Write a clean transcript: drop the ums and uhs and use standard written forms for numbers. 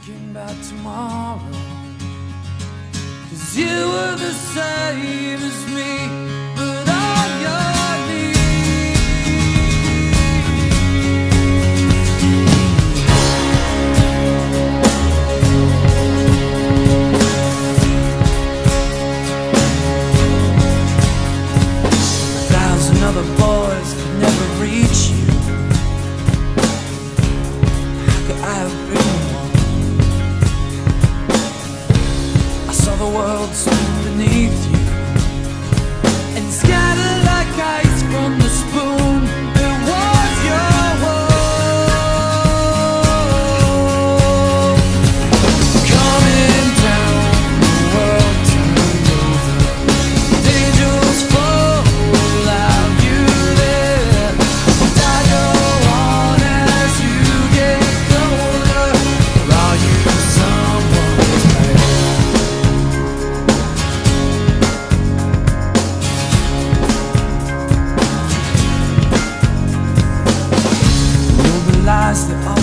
thinking about tomorrow, 'cause you were the same as me, but on your knees. 1,000 other boys could never reach you. How could I have been one? I saw the world spin beneath you and scatter like ice from the spoon that was your world. Coming down, the world turned over. The angels fall without you there. And I go on as you get colder. Or are you someone's man? All the lies that